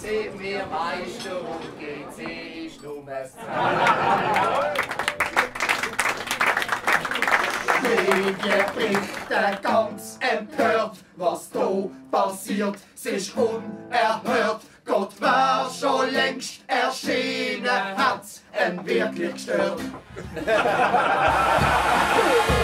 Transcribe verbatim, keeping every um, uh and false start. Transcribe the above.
sind wir Meister und G C ist nur das Medienberichte ganz empört, was da passiert, es ist unerhört. Gott, wer schon längst erschienen, hat's ihn wirklich gestört.